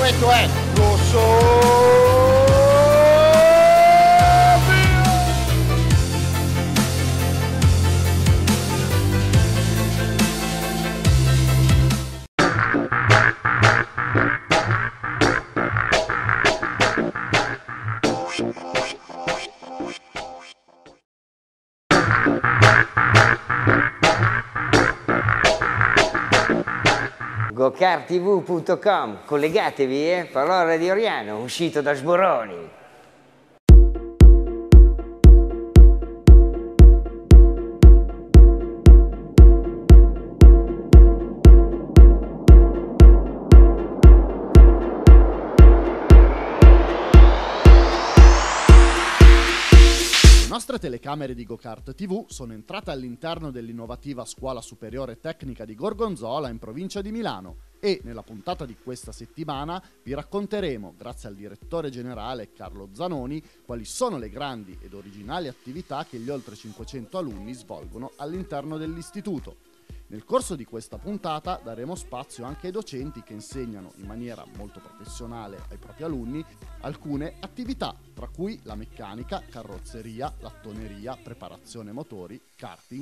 Questo è rosso. GokartTV.com, collegatevi, parole di Oriano, uscito da Sboroni. Le nostre telecamere di GoKart TV sono entrate all'interno dell'innovativa Scuola Superiore Tecnica di Gorgonzola in provincia di Milano e nella puntata di questa settimana vi racconteremo, grazie al direttore generale Carlo Zanoni, quali sono le grandi ed originali attività che gli oltre 500 alunni svolgono all'interno dell'istituto. Nel corso di questa puntata daremo spazio anche ai docenti che insegnano in maniera molto professionale ai propri alunni alcune attività, tra cui la meccanica, carrozzeria, lattoneria, preparazione motori, karting.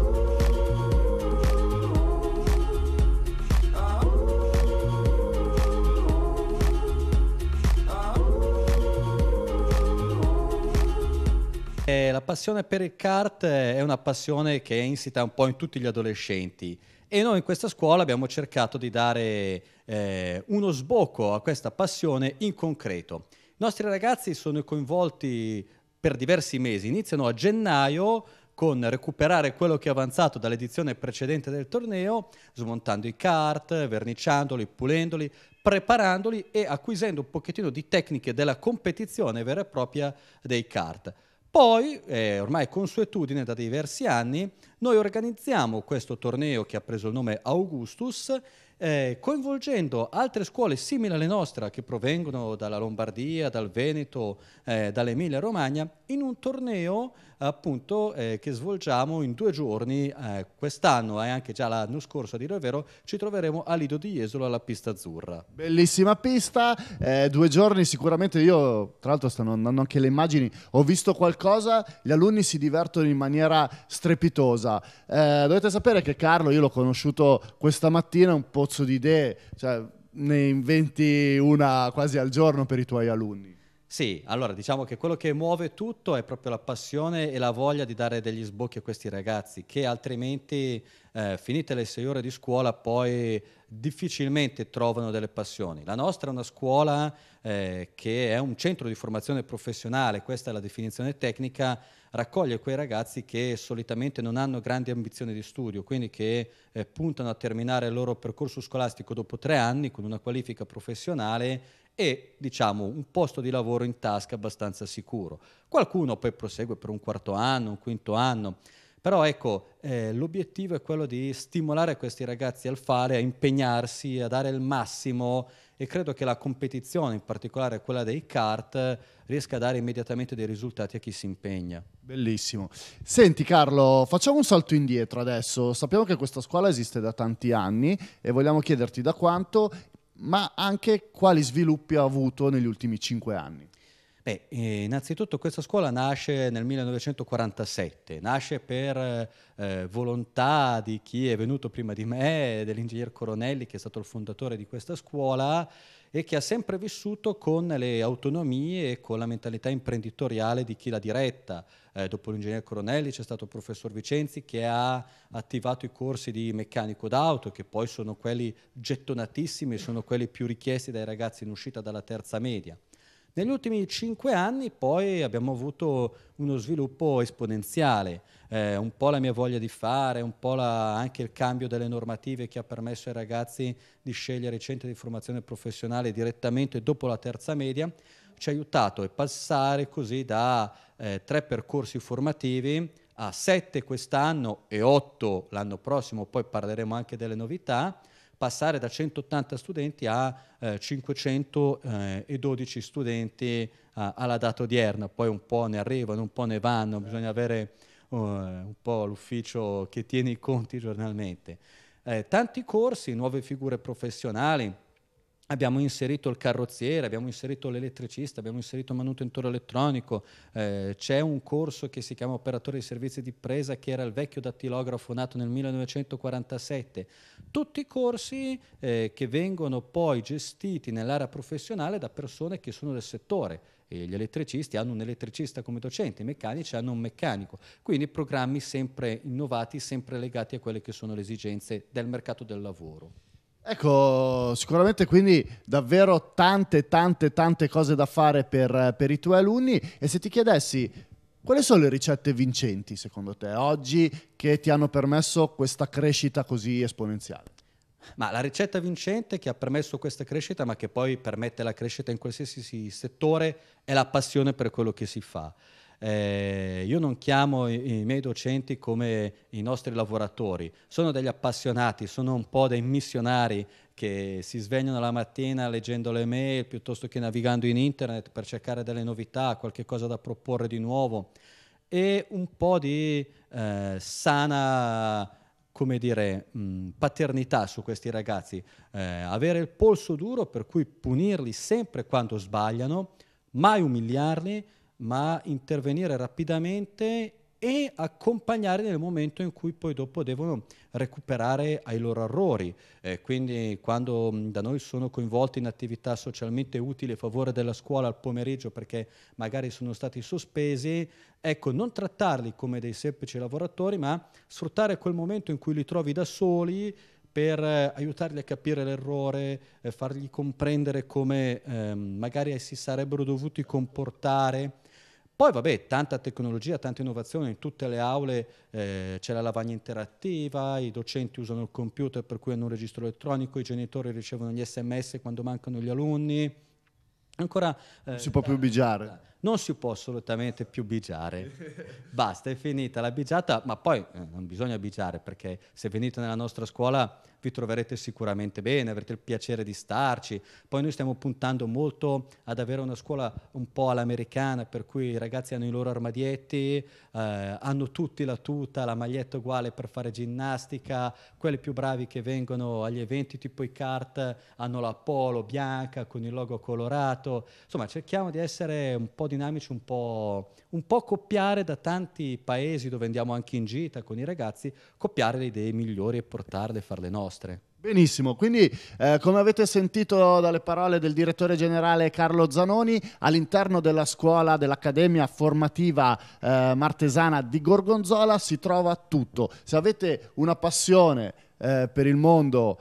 La passione per il kart è una passione che è insita un po' in tutti gli adolescenti e noi in questa scuola abbiamo cercato di dare uno sbocco a questa passione in concreto. I nostri ragazzi sono coinvolti per diversi mesi, iniziano a gennaio con recuperare quello che è avanzato dall'edizione precedente del torneo, smontando i kart, verniciandoli, pulendoli, preparandoli e acquisendo un pochettino di tecniche della competizione vera e propria dei kart. Poi, ormai consuetudine da diversi anni, noi organizziamo questo torneo che ha preso il nome Augustus, coinvolgendo altre scuole simili alle nostre che provengono dalla Lombardia, dal Veneto, dall'Emilia Romagna, in un torneo appunto che svolgiamo in 2 giorni. Quest'anno e anche già l'anno scorso, a dire il vero, ci troveremo a Lido di Jesolo alla pista azzurra. Bellissima pista, 2 giorni sicuramente. Io tra l'altro stanno andando anche le immagini, ho visto qualcosa, gli alunni si divertono in maniera strepitosa. Dovete sapere che Carlo io l'ho conosciuto questa mattina, un pozzo di idee, cioè ne inventi una quasi al giorno per i tuoi alunni. Sì, allora diciamo che quello che muove tutto è proprio la passione e la voglia di dare degli sbocchi a questi ragazzi che altrimenti, finite le 6 ore di scuola, poi difficilmente trovano delle passioni. La nostra è una scuola che è un centro di formazione professionale, questa è la definizione tecnica, raccoglie quei ragazzi che solitamente non hanno grandi ambizioni di studio, quindi che puntano a terminare il loro percorso scolastico dopo 3 anni con una qualifica professionale e diciamo un posto di lavoro in tasca abbastanza sicuro. Qualcuno poi prosegue per un 4º anno, un 5º anno, però ecco, l'obiettivo è quello di stimolare questi ragazzi al fare, a impegnarsi, a dare il massimo e credo che la competizione, in particolare quella dei kart, riesca a dare immediatamente dei risultati a chi si impegna. Bellissimo. Senti Carlo, facciamo un salto indietro adesso. Sappiamo che questa scuola esiste da tanti anni e vogliamo chiederti da quanto, ma anche quali sviluppi ha avuto negli ultimi 5 anni. Beh, innanzitutto questa scuola nasce nel 1947, nasce per volontà di chi è venuto prima di me, dell'ingegner Coronelli che è stato il fondatore di questa scuola e che ha sempre vissuto con le autonomie e con la mentalità imprenditoriale di chi l'ha diretta. Dopo l'ingegner Coronelli c'è stato il professor Vicenzi che ha attivato i corsi di meccanico d'auto che poi sono quelli gettonatissimi, sono quelli più richiesti dai ragazzi in uscita dalla terza media. Negli ultimi 5 anni poi abbiamo avuto uno sviluppo esponenziale, un po' la mia voglia di fare, un po' anche il cambio delle normative che ha permesso ai ragazzi di scegliere i centri di formazione professionale direttamente dopo la terza media, ci ha aiutato a passare così da 3 percorsi formativi a 7 quest'anno e 8 l'anno prossimo, poi parleremo anche delle novità, passare da 180 studenti a 512 studenti alla data odierna, poi un po' ne arrivano, un po' ne vanno, bisogna avere un po' l'ufficio che tiene i conti giornalmente. Tanti corsi, nuove figure professionali, Abbiamo inserito il carrozziere, abbiamo inserito l'elettricista, abbiamo inserito il manutentore elettronico, c'è un corso che si chiama operatore di servizi di impresa, che era il vecchio dattilografo nato nel 1947. Tutti corsi che vengono poi gestiti nell'area professionale da persone che sono del settore. E gli elettricisti hanno un elettricista come docente, i meccanici hanno un meccanico. Quindi programmi sempre innovati, sempre legati a quelle che sono le esigenze del mercato del lavoro. Ecco, sicuramente quindi davvero tante cose da fare per i tuoi alunni. E se ti chiedessi quali sono le ricette vincenti secondo te oggi che ti hanno permesso questa crescita così esponenziale? Ma la ricetta vincente che ha permesso questa crescita, ma che poi permette la crescita in qualsiasi settore, è la passione per quello che si fa. Io non chiamo i miei docenti come i nostri lavoratori, sono degli appassionati, sono un po' dei missionari che si svegliano la mattina leggendo le mail piuttosto che navigando in internet per cercare delle novità, qualche cosa da proporre di nuovo, e un po' di sana, come dire, paternità su questi ragazzi, avere il polso duro per cui punirli sempre quando sbagliano, mai umiliarli, ma intervenire rapidamente e accompagnare nel momento in cui poi dopo devono recuperare ai loro errori. Quindi quando da noi sono coinvolti in attività socialmente utili a favore della scuola al pomeriggio perché magari sono stati sospesi, ecco, non trattarli come dei semplici lavoratori, ma sfruttare quel momento in cui li trovi da soli per aiutarli a capire l'errore, fargli comprendere come magari si sarebbero dovuti comportare. Poi vabbè, tanta tecnologia, tanta innovazione, in tutte le aule c'è la lavagna interattiva, i docenti usano il computer per cui hanno un registro elettronico, i genitori ricevono gli SMS quando mancano gli alunni. Ancora Non si può più bigiare. non si può assolutamente più bigiare, basta, è finita la bigiata, ma poi non bisogna bigiare perché se venite nella nostra scuola vi troverete sicuramente bene, avrete il piacere di starci. Poi noi stiamo puntando molto ad avere una scuola un po' all'americana, per cui i ragazzi hanno i loro armadietti, hanno tutti la tuta, la maglietta uguale per fare ginnastica, quelli più bravi che vengono agli eventi tipo i kart hanno la polo bianca con il logo colorato. Insomma, cerchiamo di essere un po' dinamici, un po' copiare da tanti paesi dove andiamo anche in gita con i ragazzi, copiare le idee migliori e portarle e farle nostre. Benissimo, quindi come avete sentito dalle parole del direttore generale Carlo Zanoni, all'interno della scuola dell'Accademia Formativa Martesana di Gorgonzola si trova tutto. Se avete una passione per il mondo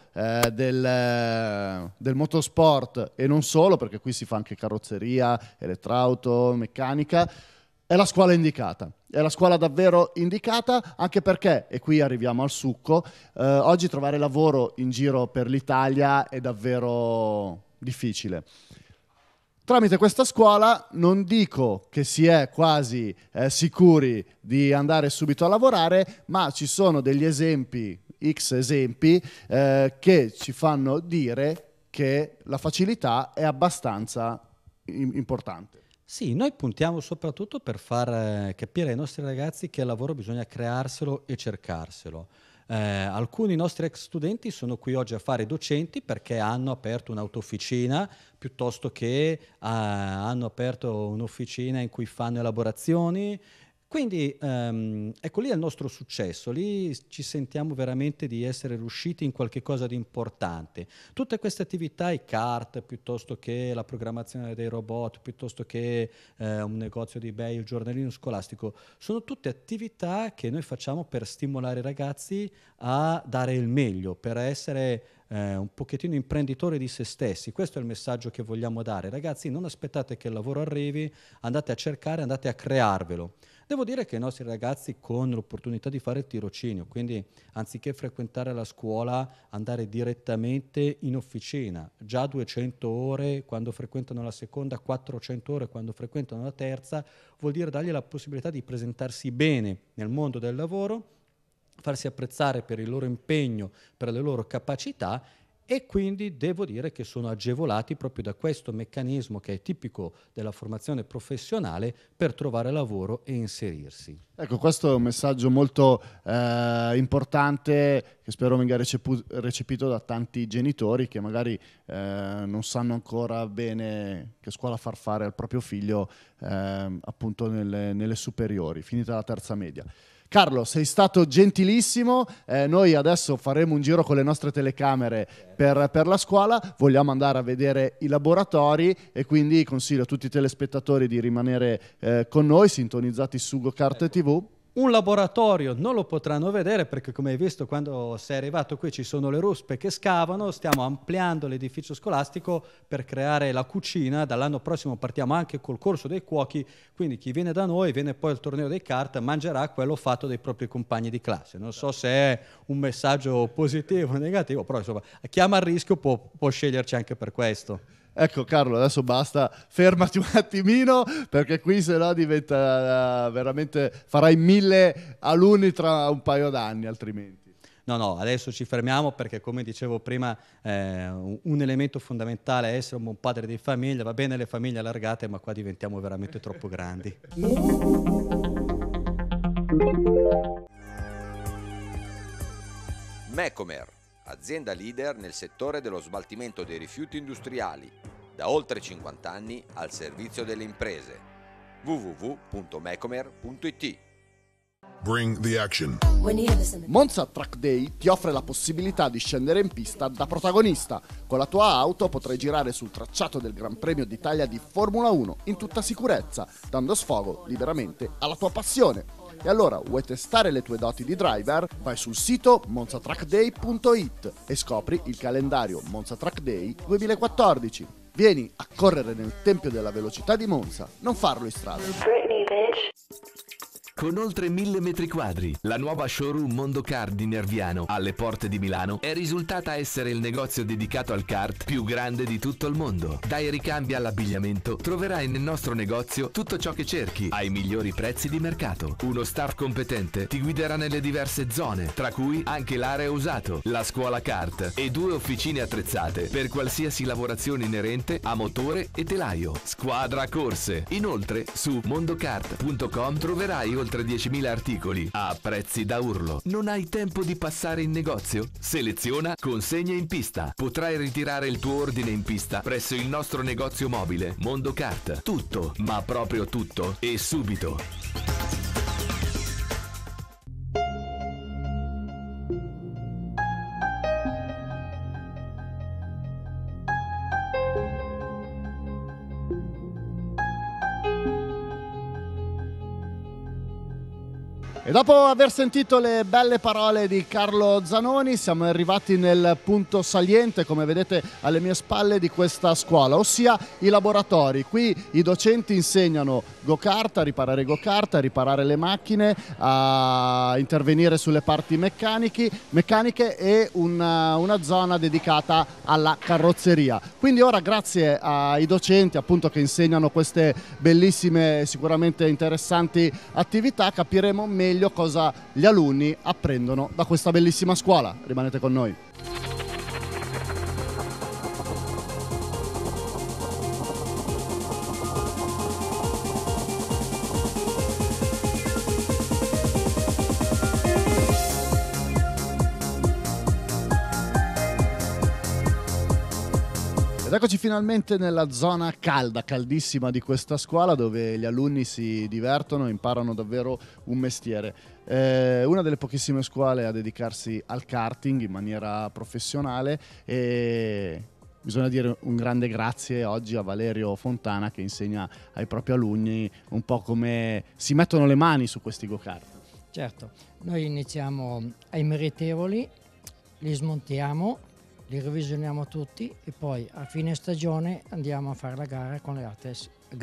del motorsport e non solo, perché qui si fa anche carrozzeria, elettrauto, meccanica, è la scuola indicata, è la scuola davvero indicata, anche perché, e qui arriviamo al succo, oggi trovare lavoro in giro per l'Italia è davvero difficile. Tramite questa scuola non dico che si è quasi sicuri di andare subito a lavorare, ma ci sono degli esempi, X esempi, che ci fanno dire che la facilità è abbastanza importante. Sì, noi puntiamo soprattutto per far capire ai nostri ragazzi che il lavoro bisogna crearselo e cercarselo. Alcuni nostri ex studenti sono qui oggi a fare docenti perché hanno aperto un'autofficina piuttosto che hanno aperto un'officina in cui fanno elaborazioni. Quindi ecco lì è il nostro successo, lì ci sentiamo veramente di essere riusciti in qualche cosa di importante. Tutte queste attività, i kart, piuttosto che la programmazione dei robot, piuttosto che un negozio di eBay, il giornalino scolastico, sono tutte attività che noi facciamo per stimolare i ragazzi a dare il meglio, per essere un pochettino imprenditori di se stessi. Questo è il messaggio che vogliamo dare. Ragazzi, non aspettate che il lavoro arrivi, andate a cercare, andate a crearvelo. Devo dire che i nostri ragazzi con l'opportunità di fare il tirocinio, quindi anziché frequentare la scuola, andare direttamente in officina, già 200 ore quando frequentano la seconda, 400 ore quando frequentano la terza, vuol dire dargli la possibilità di presentarsi bene nel mondo del lavoro, farsi apprezzare per il loro impegno, per le loro capacità e quindi devo dire che sono agevolati proprio da questo meccanismo che è tipico della formazione professionale per trovare lavoro e inserirsi. Ecco, questo è un messaggio molto importante che spero venga recepito da tanti genitori che magari non sanno ancora bene che scuola far fare al proprio figlio appunto nelle superiori, finita la terza media. Carlo, sei stato gentilissimo, noi adesso faremo un giro con le nostre telecamere per la scuola, vogliamo andare a vedere i laboratori e quindi consiglio a tutti i telespettatori di rimanere con noi, sintonizzati su GoKart TV. Un laboratorio non lo potranno vedere perché, come hai visto, quando sei arrivato qui ci sono le ruspe che scavano. Stiamo ampliando l'edificio scolastico per creare la cucina. Dall'anno prossimo partiamo anche col corso dei cuochi, quindi chi viene da noi, viene poi al torneo dei kart, mangerà quello fatto dai propri compagni di classe. Non so se è un messaggio positivo o negativo, però insomma, chi ama il rischio può sceglierci anche per questo. Ecco Carlo, adesso basta, fermati un attimino perché qui se no diventa veramente, farai 1000 alunni tra un paio d'anni altrimenti. No, adesso ci fermiamo perché, come dicevo prima, un elemento fondamentale è essere un buon padre di famiglia. Va bene le famiglie allargate, ma qua diventiamo veramente troppo grandi. Mecomer, azienda leader nel settore dello smaltimento dei rifiuti industriali, da oltre 50 anni al servizio delle imprese. www.mecomer.it. Bring the action. Monza Track Day ti offre la possibilità di scendere in pista da protagonista. Con la tua auto potrai girare sul tracciato del Gran Premio d'Italia di Formula 1 in tutta sicurezza, dando sfogo liberamente alla tua passione. E allora, vuoi testare le tue doti di driver? Vai sul sito monzatrackday.it e scopri il calendario Monza Track Day 2014. Vieni a correre nel Tempio della Velocità di Monza, non farlo in strada. Con oltre 1000 metri quadri, la nuova showroom Mondo Kart di Nerviano, alle porte di Milano, è risultata essere il negozio dedicato al kart più grande di tutto il mondo. Dai ricambi all'abbigliamento, troverai nel nostro negozio tutto ciò che cerchi, ai migliori prezzi di mercato. Uno staff competente ti guiderà nelle diverse zone, tra cui anche l'area usato, la scuola kart e 2 officine attrezzate per qualsiasi lavorazione inerente a motore e telaio. Squadra corse. Inoltre, su mondokart.com troverai oltre 10.000 articoli a prezzi da urlo. Non hai tempo di passare in negozio? Seleziona Consegna in pista. Potrai ritirare il tuo ordine in pista presso il nostro negozio mobile Mondo Kart. Tutto, ma proprio tutto, e subito. E dopo aver sentito le belle parole di Carlo Zanoni siamo arrivati nel punto saliente, come vedete alle mie spalle, di questa scuola, ossia i laboratori. Qui i docenti insegnano go-kart, a riparare le macchine, a intervenire sulle parti meccaniche e una zona dedicata alla carrozzeria. Quindi ora, grazie ai docenti appunto che insegnano queste bellissime, sicuramente interessanti attività, capiremo meglio cosa gli alunni apprendono da questa bellissima scuola. Rimanete con noi. Ed eccoci finalmente nella zona calda, caldissima di questa scuola, dove gli alunni si divertono e imparano davvero un mestiere. Una delle pochissime scuole a dedicarsi al karting in maniera professionale, e bisogna dire un grande grazie oggi a Valerio Fontana, che insegna ai propri alunni un po' come si mettono le mani su questi go-kart. Certo, noi iniziamo ai meritevoli, li smontiamo, li revisioniamo tutti e poi a fine stagione andiamo a fare la gara con le altre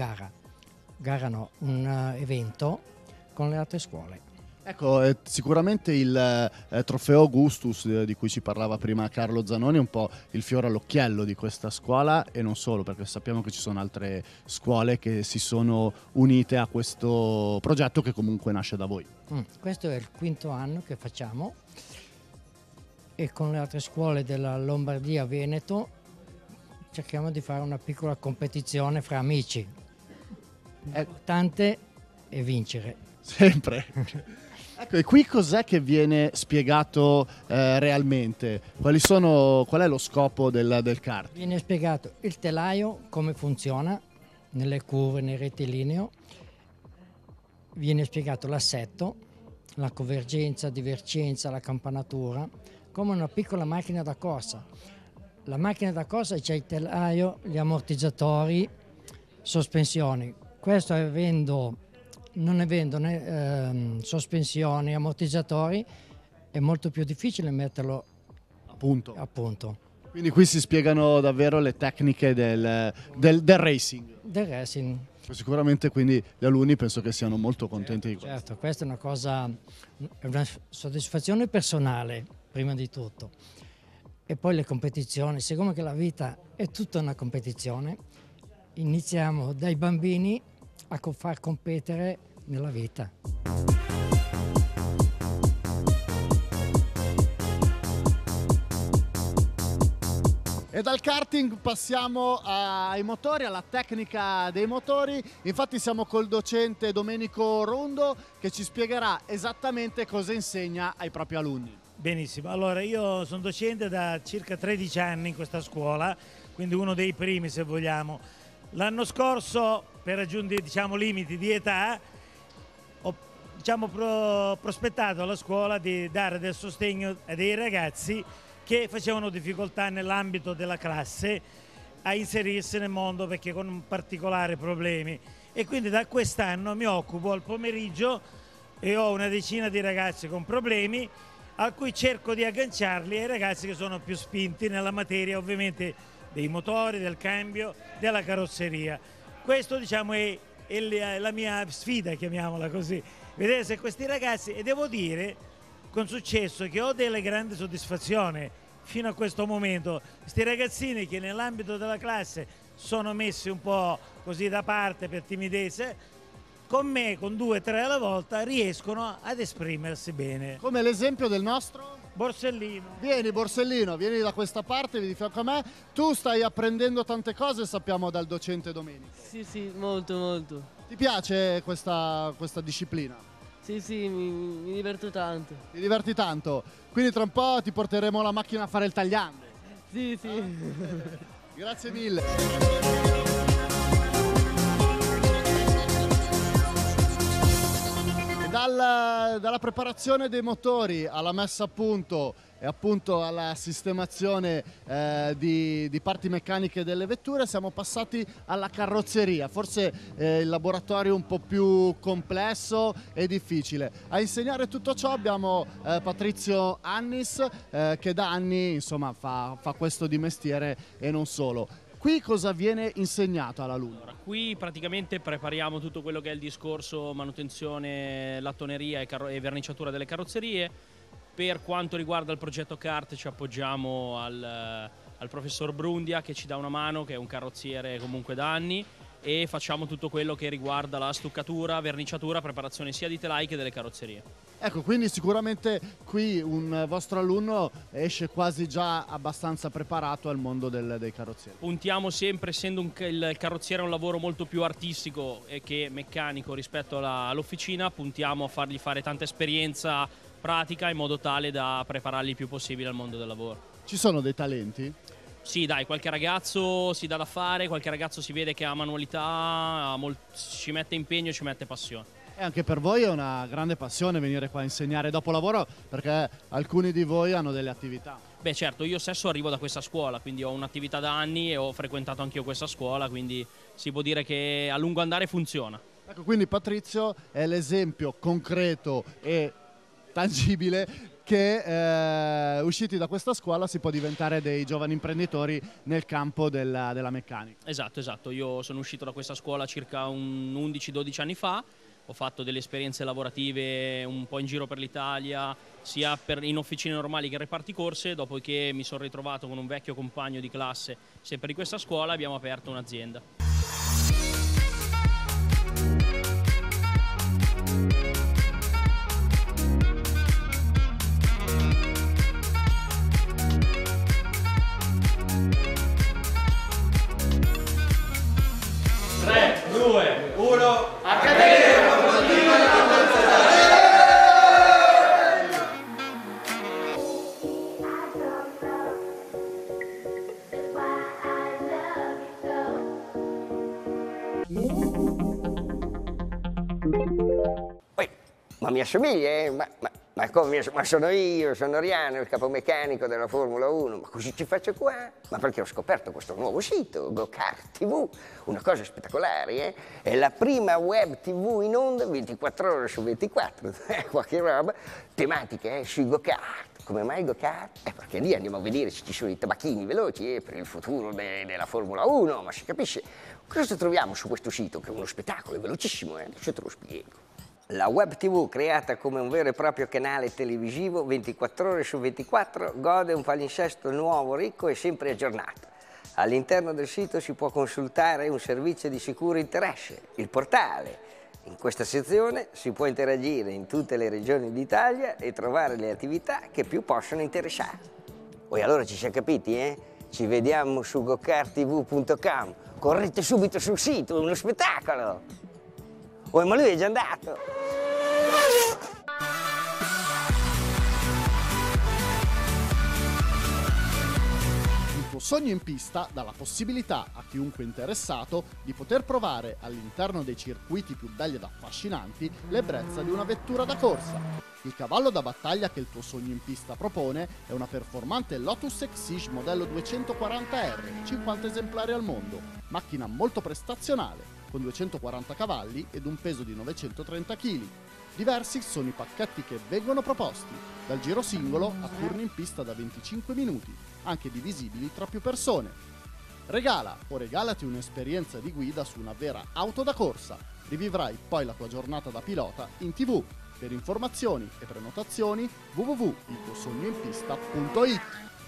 un evento con le altre scuole. Ecco, sicuramente il trofeo Augustus di cui ci parlava prima Carlo Zanoni è un po' il fiore all'occhiello di questa scuola, e non solo, perché sappiamo che ci sono altre scuole che si sono unite a questo progetto che comunque nasce da voi. Questo è il 5° anno che facciamo. e con le altre scuole della Lombardia, Veneto, cerchiamo di fare una piccola competizione fra amici. L'importante è vincere. Sempre. Ecco, e qui cos'è che viene spiegato realmente? Qual è lo scopo del kart? Viene spiegato il telaio, come funziona, nelle curve, nel rettilineo. Viene spiegato l'assetto, la convergenza, divergenza, la campanatura, come una piccola macchina da corsa. La macchina da corsa c'è il telaio, gli ammortizzatori, sospensioni. Questo non avendo né sospensioni, ammortizzatori, è molto più difficile metterlo appunto. Quindi qui si spiegano davvero le tecniche del racing. Del racing. Sicuramente quindi gli alunni penso che siano molto contenti di questo. Certo, questa è una soddisfazione personale, prima di tutto. E poi le competizioni, siccome che la vita è tutta una competizione, iniziamo dai bambini a far competere nella vita. E dal karting passiamo ai motori, alla tecnica dei motori. Infatti siamo col docente Domenico Rundo che ci spiegherà esattamente cosa insegna ai propri alunni. Benissimo, allora io sono docente da circa 13 anni in questa scuola, quindi uno dei primi se vogliamo. L'anno scorso, per raggiungere limiti di età, ho prospettato alla scuola di dare del sostegno a dei ragazzi che facevano difficoltà nell'ambito della classe a inserirsi nel mondo perché con particolari problemi. E quindi da quest'anno mi occupo al pomeriggio e ho una decina di ragazzi con problemi a cui cerco di agganciarli ai ragazzi che sono più spinti nella materia ovviamente dei motori, del cambio, della carrozzeria. Questo è la mia sfida, chiamiamola così, vedere se questi ragazzi, e devo dire con successo che ho delle grandi soddisfazioni fino a questo momento, questi ragazzini che nell'ambito della classe sono messi un po' così da parte per timidezza, con me, con 2 o 3 alla volta, riescono ad esprimersi bene. Come l'esempio del nostro? Borsellino. Vieni Borsellino, vieni da questa parte, vieni di fianco a me. Tu stai apprendendo tante cose, sappiamo, dal docente Domenico. Sì, molto. Ti piace questa disciplina? Sì, mi diverto tanto. Ti diverti tanto? Quindi tra un po' ti porteremo la macchina a fare il tagliando. Sì. Grazie mille. Dalla preparazione dei motori alla messa a punto e appunto alla sistemazione di parti meccaniche delle vetture siamo passati alla carrozzeria, forse il laboratorio un po' più complesso e difficile. A insegnare tutto ciò abbiamo Patrizio Annis che da anni insomma fa questo di mestiere e non solo. Qui cosa viene insegnato all'alunno? Qui praticamente prepariamo tutto quello che è il discorso manutenzione, lattoneria e verniciatura delle carrozzerie. Per quanto riguarda il progetto kart ci appoggiamo al professor Brundia che ci dà una mano, che è un carrozziere comunque da anni, e facciamo tutto quello che riguarda la stuccatura, verniciatura, preparazione sia di telai che delle carrozzerie. Ecco, quindi sicuramente qui un vostro alunno esce quasi già abbastanza preparato al mondo dei carrozzieri. Puntiamo sempre, essendo il carrozziere è un lavoro molto più artistico che meccanico rispetto all'officina, puntiamo a fargli fare tanta esperienza pratica in modo tale da prepararli il più possibile al mondo del lavoro. Ci sono dei talenti? Sì, dai, qualche ragazzo si dà da fare, qualche ragazzo si vede che ha manualità, ci mette impegno e ci mette passione. E anche per voi è una grande passione venire qua a insegnare dopo lavoro, perché alcuni di voi hanno delle attività. Beh certo, io stesso arrivo da questa scuola, quindi ho un'attività da anni e ho frequentato anch'io questa scuola, quindi si può dire che a lungo andare funziona. Ecco, quindi Patrizio è l'esempio concreto e tangibile che usciti da questa scuola si può diventare dei giovani imprenditori nel campo della meccanica. Esatto, io sono uscito da questa scuola circa 11-12 anni fa, ho fatto delle esperienze lavorative un po' in giro per l'Italia, sia in officine normali che in reparti corse, dopodiché mi sono ritrovato con un vecchio compagno di classe sempre di questa scuola e abbiamo aperto un'azienda. 1. Accademia Sportiva di Condorcet. Ma mi assomiglia, eh? Ma sono io, sono Riano, il capomeccanico della Formula 1. Ma cosa ci faccio qua? Ma perché ho scoperto questo nuovo sito, Go-Kart TV, una cosa spettacolare, eh? È la prima web TV in onda 24 ore su 24, qualche roba, tematiche sui go-kart. Come mai go-kart? Perché lì andiamo a vedere se ci sono i tabacchini veloci per il futuro della Formula 1, ma si capisce. Cosa troviamo su questo sito? Che è uno spettacolo, è velocissimo, adesso te lo spiego. La web TV, creata come un vero e proprio canale televisivo 24 ore su 24, gode un palinsesto nuovo, ricco e sempre aggiornato. All'interno del sito si può consultare un servizio di sicuro interesse, il portale. In questa sezione si può interagire in tutte le regioni d'Italia e trovare le attività che più possono interessare. E allora ci siamo capiti, eh? Ci vediamo su gokarttv.com. Correte subito sul sito, è uno spettacolo! Ma lui è già andato! Il tuo sogno in pista dà la possibilità a chiunque interessato di poter provare all'interno dei circuiti più belli ed affascinanti l'ebbrezza di una vettura da corsa. Il cavallo da battaglia che il tuo sogno in pista propone è una performante Lotus Exige modello 240R, 50 esemplari al mondo, macchina molto prestazionale, con 240 cavalli ed un peso di 930 kg. Diversi sono i pacchetti che vengono proposti, dal giro singolo a turni in pista da 25 minuti, anche divisibili tra più persone. Regala o regalati un'esperienza di guida su una vera auto da corsa. Rivivrai poi la tua giornata da pilota in TV. Per informazioni e prenotazioni www.iltuosognoinpista.it.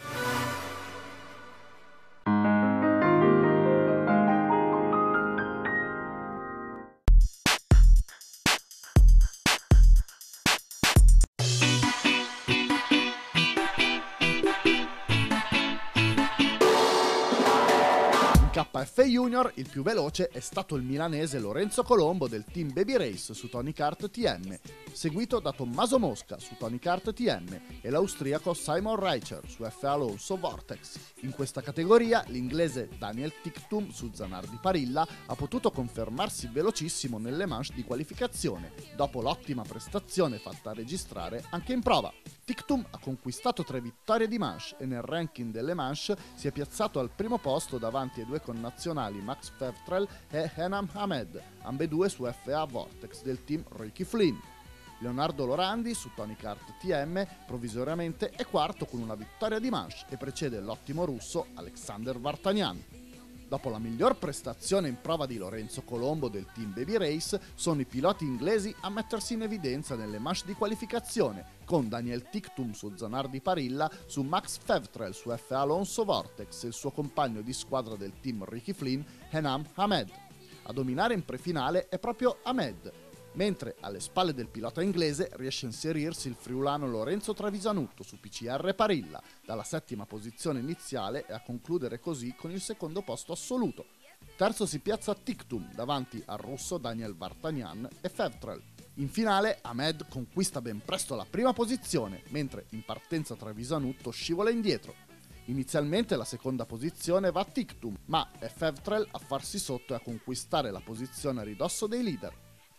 KF Junior il più veloce è stato il milanese Lorenzo Colombo del team Baby Race su Tony Kart TM, seguito da Tommaso Mosca su Tony Kart TM e l'austriaco Simon Reicher su FA Alonso Vortex. In questa categoria l'inglese Daniel Ticktum su Zanardi Parilla ha potuto confermarsi velocissimo nelle manche di qualificazione, dopo l'ottima prestazione fatta registrare anche in prova. Ticktum ha conquistato 3 vittorie di manche e nel ranking delle manche si è piazzato al primo posto davanti ai due connazionali Max Fevtrell e Henam Hamed, ambedue su FA Vortex del team Ricky Flynn. Leonardo Lorandi su Tony Kart TM provvisoriamente è quarto con una vittoria di manche e precede l'ottimo russo Alexander Vartanian. Dopo la miglior prestazione in prova di Lorenzo Colombo del team Baby Race, sono i piloti inglesi a mettersi in evidenza nelle manche di qualificazione, con Daniel Ticktum su Zanardi Parilla, su Max Fevtrell su FA Alonso Vortex e il suo compagno di squadra del team Ricky Flynn, Henam Hamed. A dominare in prefinale è proprio Hamed, mentre alle spalle del pilota inglese riesce a inserirsi il friulano Lorenzo Travisanutto su PCR Parilla, dalla 7ª posizione iniziale e a concludere così con il secondo posto assoluto. Terzo si piazza Ticktum davanti al russo Daniel Vartanian e Fevtrell. In finale Hamed conquista ben presto la prima posizione, mentre in partenza Travisanutto scivola indietro. Inizialmente la seconda posizione va a Ticktum, ma è Fevtrell a farsi sotto e a conquistare la posizione a ridosso dei leader.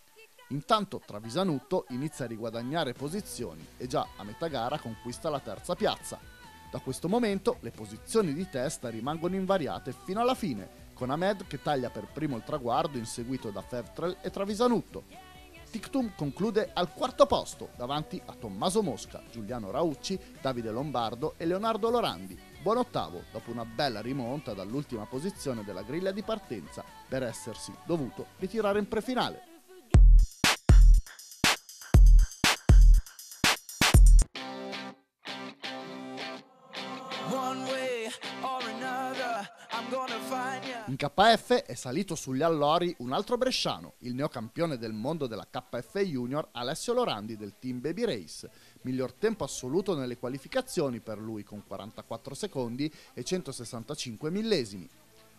Intanto Travisanutto inizia a riguadagnare posizioni e già a metà gara conquista la terza piazza. Da questo momento le posizioni di testa rimangono invariate fino alla fine, con Hamed che taglia per primo il traguardo inseguito da Fevtrell e Travisanutto. Ticktum conclude al quarto posto davanti a Tommaso Mosca, Giuliano Raucci, Davide Lombardo e Leonardo Lorandi. Buon ottavo dopo una bella rimonta dall'ultima posizione della griglia di partenza per essersi dovuto ritirare in prefinale. In KF è salito sugli allori un altro bresciano, il neocampione del mondo della KF Junior Alessio Lorandi del team Baby Race, miglior tempo assoluto nelle qualificazioni per lui con 44 secondi e 165 millesimi.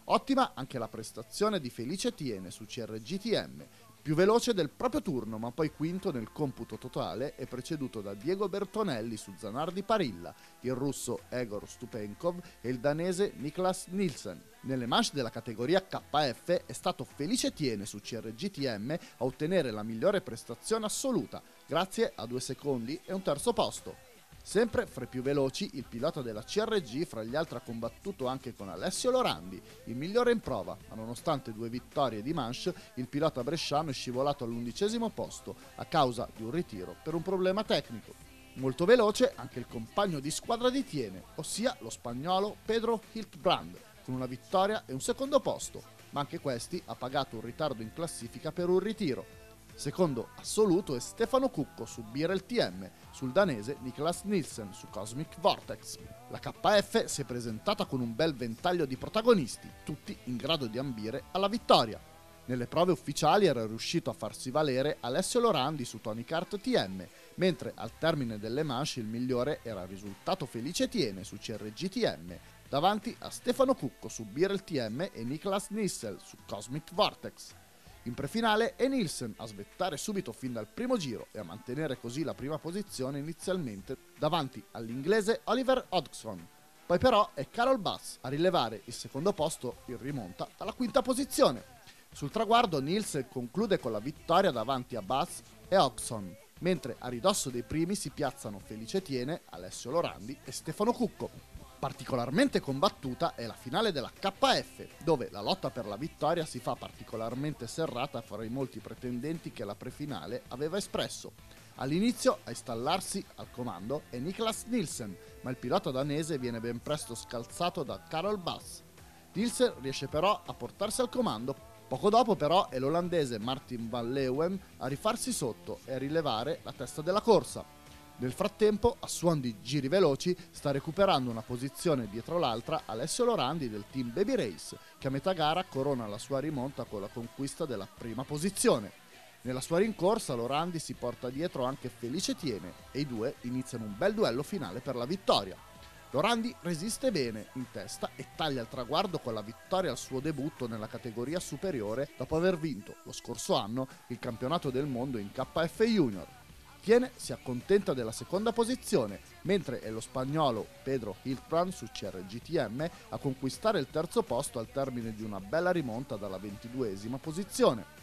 Ottima anche la prestazione di Felice Tiene su CRGTM, più veloce del proprio turno ma poi quinto nel computo totale e preceduto da Diego Bertonelli su Zanardi Parilla, il russo Egor Stupenkov e il danese Niklas Nielsen. Nelle manche della categoria KF è stato Felice Tiene su CRGTM a ottenere la migliore prestazione assoluta, grazie a 2 secondi e un terzo posto. Sempre fra i più veloci, il pilota della CRG fra gli altri ha combattuto anche con Alessio Lorandi, il migliore in prova, ma nonostante 2 vittorie di manche, il pilota bresciano è scivolato all'11° posto a causa di un ritiro per un problema tecnico. Molto veloce anche il compagno di squadra di Tiene, ossia lo spagnolo Pedro Hiltbrand, con una vittoria e un 2° posto, ma anche questi ha pagato un ritardo in classifica per un ritiro. Secondo assoluto è Stefano Cucco su Birel TM, sul danese Niklas Nielsen su Cosmic Vortex. La KF si è presentata con un bel ventaglio di protagonisti, tutti in grado di ambire alla vittoria. Nelle prove ufficiali era riuscito a farsi valere Alessio Lorandi su Tony Kart TM, mentre al termine delle manche il migliore era risultato Felice Tiene su CRGTM, davanti a Stefano Cucco su Birel TM e Niklas Nielsen su Cosmic Vortex. In prefinale è Nielsen a svettare subito fin dal primo giro e a mantenere così la prima posizione inizialmente davanti all'inglese Oliver Hodgson. Poi però è Carol Bass a rilevare il 2° posto in rimonta alla 5ª posizione. Sul traguardo Nielsen conclude con la vittoria davanti a Bass e Hodgson, mentre a ridosso dei primi si piazzano Felice Tiene, Alessio Lorandi e Stefano Cucco. Particolarmente combattuta è la finale della KF, dove la lotta per la vittoria si fa particolarmente serrata fra i molti pretendenti che la prefinale aveva espresso. All'inizio a installarsi al comando è Niklas Nielsen, ma il pilota danese viene ben presto scalzato da Carol Bass. Nielsen riesce però a portarsi al comando. Poco dopo però è l'olandese Martin van Leeuwen a rifarsi sotto e a rilevare la testa della corsa. Nel frattempo, a suon di giri veloci, sta recuperando una posizione dietro l'altra Alessio Lorandi del team Baby Race, che a metà gara corona la sua rimonta con la conquista della prima posizione. Nella sua rincorsa Lorandi si porta dietro anche Felice Tiene e i due iniziano un bel duello finale per la vittoria. Lorandi resiste bene in testa e taglia il traguardo con la vittoria al suo debutto nella categoria superiore dopo aver vinto lo scorso anno il campionato del mondo in KF Junior. Tiene si accontenta della 2ª posizione, mentre è lo spagnolo Pedro Hiltbrand su CRGTM a conquistare il 3° posto al termine di una bella rimonta dalla 22ª posizione.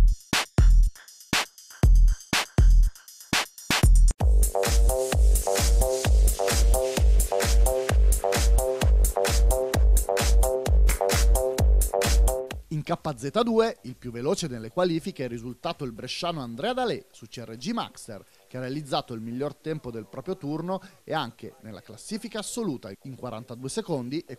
In KZ2, il più veloce nelle qualifiche è risultato il bresciano Andrea Dalè su CRG Maxter, che ha realizzato il miglior tempo del proprio turno e anche nella classifica assoluta in 42 secondi e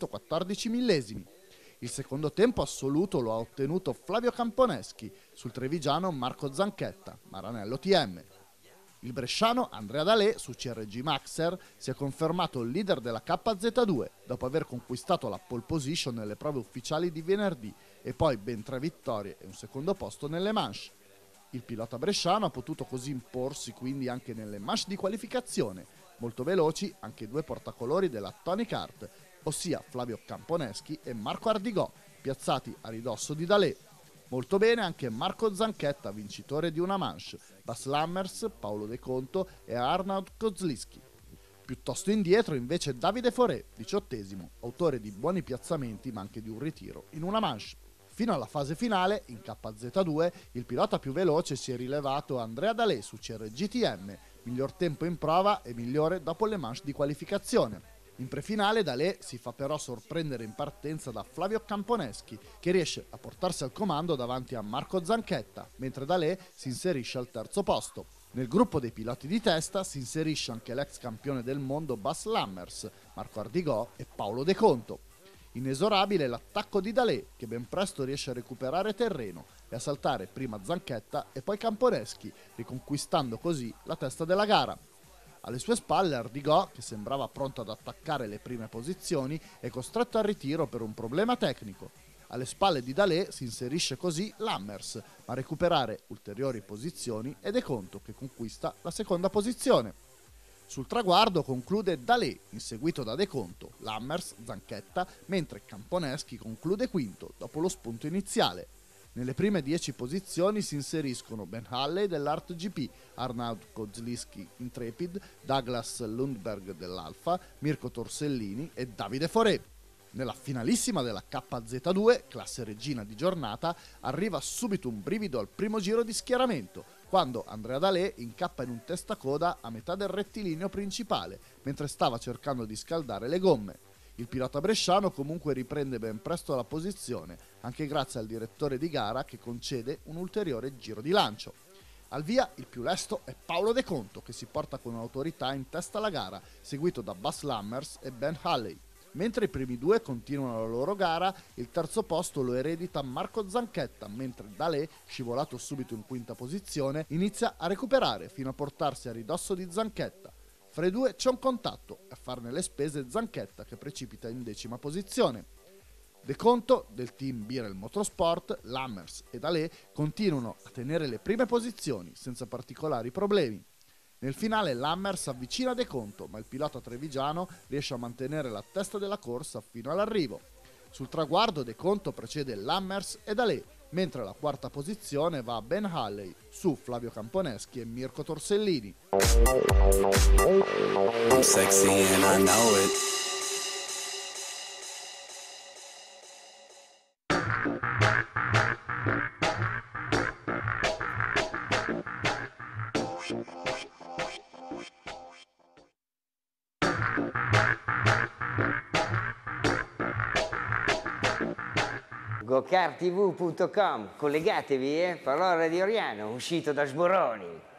414 millesimi. Il 2° tempo assoluto lo ha ottenuto Flavio Camponeschi sul trevigiano Marco Zanchetta, Maranello TM. Il bresciano Andrea Dalè su CRG Maxer si è confermato il leader della KZ2 dopo aver conquistato la pole position nelle prove ufficiali di venerdì e poi ben 3 vittorie e un 2° posto nelle manche. Il pilota bresciano ha potuto così imporsi quindi anche nelle manche di qualificazione, molto veloci anche 2 portacolori della Tony Kart, ossia Flavio Camponeschi e Marco Ardigò, piazzati a ridosso di Dalè. Molto bene anche Marco Zanchetta, vincitore di una manche, Bas Lammers, Paolo De Conto e Arnaud Kozliski. Piuttosto indietro invece Davide Foré, 18°, autore di buoni piazzamenti ma anche di un ritiro in una manche. Fino alla fase finale, in KZ2, il pilota più veloce si è rilevato Andrea Dalè su CRGTM, miglior tempo in prova e migliore dopo le manche di qualificazione. In prefinale Dalè si fa però sorprendere in partenza da Flavio Camponeschi, che riesce a portarsi al comando davanti a Marco Zanchetta, mentre Dalè si inserisce al 3° posto. Nel gruppo dei piloti di testa si inserisce anche l'ex campione del mondo Bas Lammers, Marco Ardigò e Paolo De Conto. Inesorabile l'attacco di Dalè, che ben presto riesce a recuperare terreno e a saltare prima Zanchetta e poi Camponeschi, riconquistando così la testa della gara. Alle sue spalle Ardigò, che sembrava pronto ad attaccare le prime posizioni, è costretto al ritiro per un problema tecnico. Alle spalle di Dalè si inserisce così Lammers, ma a recuperare ulteriori posizioni è De Conto che conquista la 2ª posizione. Sul traguardo conclude Dalé, inseguito da De Conto, Lammers, Zanchetta, mentre Camponeschi conclude quinto dopo lo spunto iniziale. Nelle prime 10 posizioni si inseriscono Ben Halley dell'Art GP, Arnaud Kozliski Intrepid, Douglas Lundberg dell'Alfa, Mirko Torsellini e Davide Foré. Nella finalissima della KZ2, classe regina di giornata, arriva subito un brivido al primo giro di schieramento, quando Andrea Dalé incappa in un testacoda a metà del rettilineo principale, mentre stava cercando di scaldare le gomme. Il pilota bresciano comunque riprende ben presto la posizione, anche grazie al direttore di gara che concede un ulteriore giro di lancio. Al via il più lesto è Paolo De Conto, che si porta con autorità in testa alla gara, seguito da Bas Lammers e Ben Halley. Mentre i primi due continuano la loro gara, il terzo posto lo eredita Marco Zanchetta, mentre Dalé, scivolato subito in quinta posizione, inizia a recuperare fino a portarsi a ridosso di Zanchetta. Fra i due c'è un contatto e a farne le spese Zanchetta, che precipita in 10ª posizione. De Conto, del team Birel Motorsport, Lammers e Dalé continuano a tenere le prime posizioni senza particolari problemi. Nel finale Lammers avvicina De Conto, ma il pilota trevigiano riesce a mantenere la testa della corsa fino all'arrivo. Sul traguardo De Conto precede Lammers e Dalé, mentre la quarta posizione va a Ben Halley, su Flavio Camponeschi e Mirko Torsellini. I'm sexy and I know it. GoKartTV.com, collegatevi, parola di Oriano, uscito da Sboroni.